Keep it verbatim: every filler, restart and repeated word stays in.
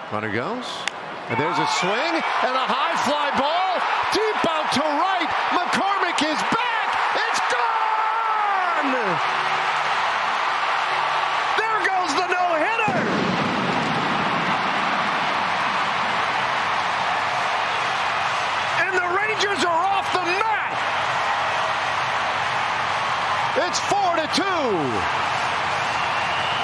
Runner goes. And there's a swing and a high fly ball. Deep out to right. McCormick is back. It's gone! There goes the no-hitter! And the Rangers are off the mat! It's four to two.